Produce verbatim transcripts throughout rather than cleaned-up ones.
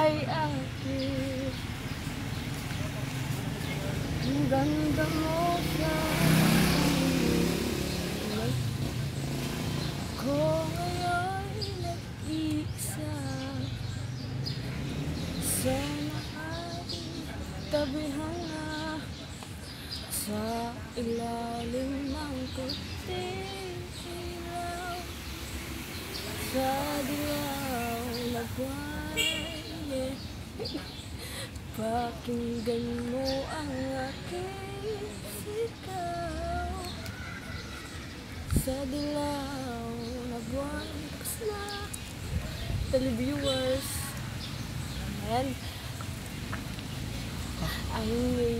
kay akin. Ang ganda mo sa akin. Ko ngayon nag-iisa. Sana ay tabihan na sa ilalim ng puting ilaw. Sa dilaw na buwan, yeah. Pakinggan mo ang aking sigaw. Sa dilaw na buwan, tapos na televiewers. Ayan. Ang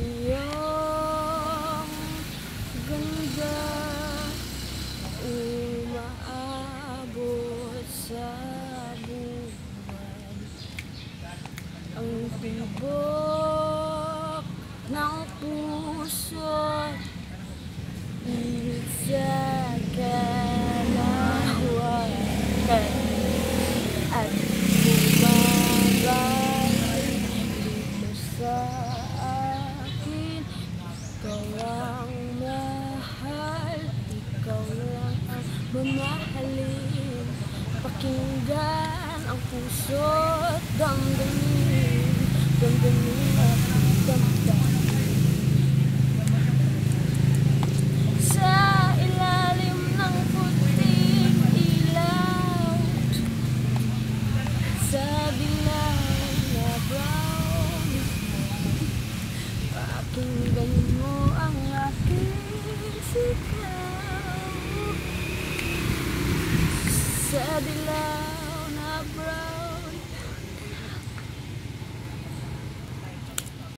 iyong ganda umaabot sa buwan. Ang tibok ng puso pilit sa kalawakan at bumabalik dito sa akin. Ikaw ang mahal, ikaw lang ang mamahalin. Pakinggan ang puso't damdamin, damdamin at damdamin. Sa ilalim ng puting ilaw, sa dilaw na brown, pakinggan mo ang aking sigaw. Sa dilaw